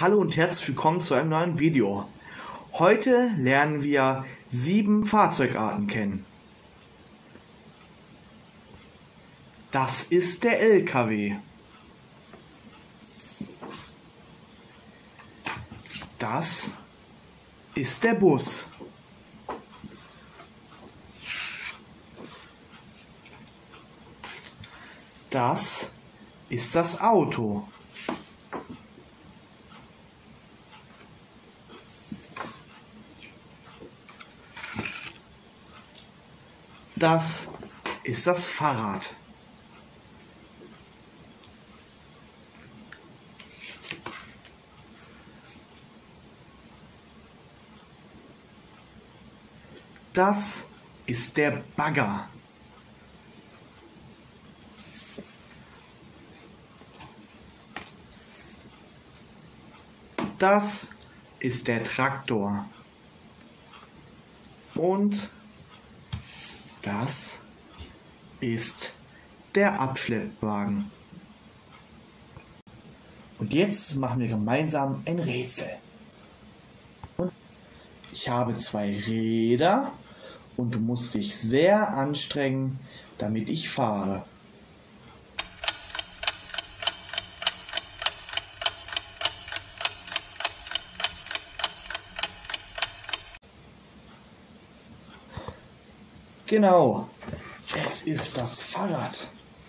Hallo und herzlich willkommen zu einem neuen Video. Heute lernen wir 7 Fahrzeugarten kennen. Das ist der LKW. Das ist der Bus. Das ist das Auto. Das ist das Fahrrad. Das ist der Bagger. Das ist der Traktor. Und das ist der Abschleppwagen. Und jetzt machen wir gemeinsam ein Rätsel. Und ich habe 2 Räder und du musst dich sehr anstrengen, damit ich fahre. Genau, es ist das Fahrrad.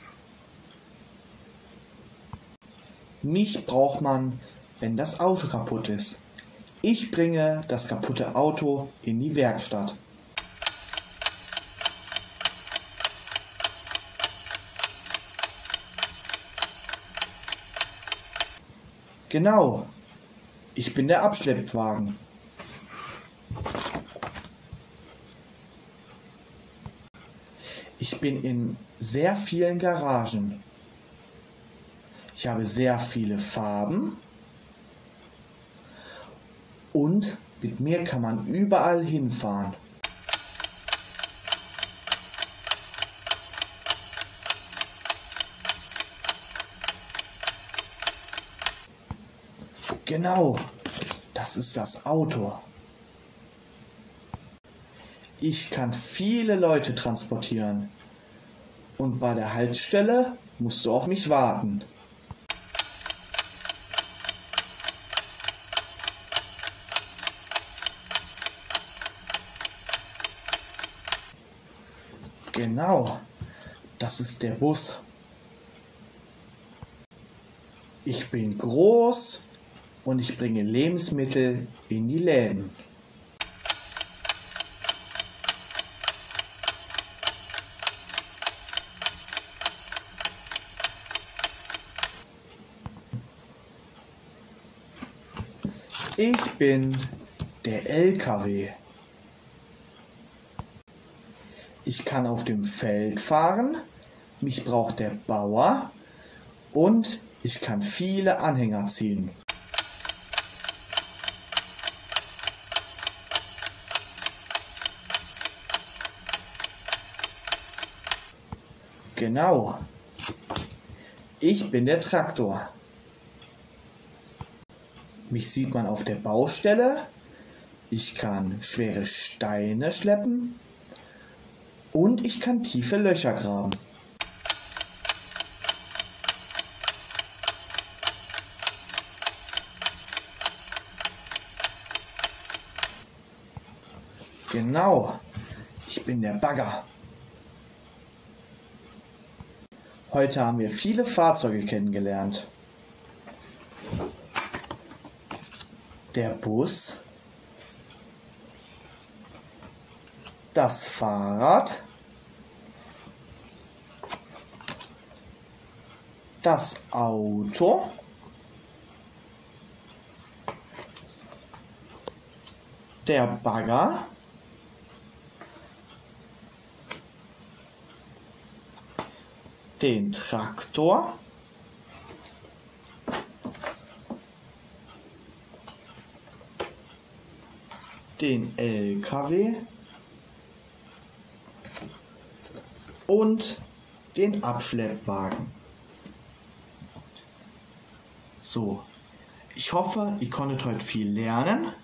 Mich braucht man, wenn das Auto kaputt ist. Ich bringe das kaputte Auto in die Werkstatt. Genau, ich bin der Abschleppwagen. Ich bin in sehr vielen Garagen. Ich habe sehr viele Farben und mit mir kann man überall hinfahren. Genau, das ist das Auto. Ich kann viele Leute transportieren und bei der Haltestelle musst du auf mich warten. Genau, das ist der Bus. Ich bin groß und ich bringe Lebensmittel in die Läden. Ich bin der LKW. Ich kann auf dem Feld fahren, mich braucht der Bauer und ich kann viele Anhänger ziehen. Genau, ich bin der Traktor. Mich sieht man auf der Baustelle, ich kann schwere Steine schleppen und ich kann tiefe Löcher graben. Genau, ich bin der Bagger. Heute haben wir viele Fahrzeuge kennengelernt. Der Bus, das Fahrrad, das Auto, der Bagger, den Traktor, den LKW und den Abschleppwagen. So, Ich hoffe, ihr konntet heute viel lernen.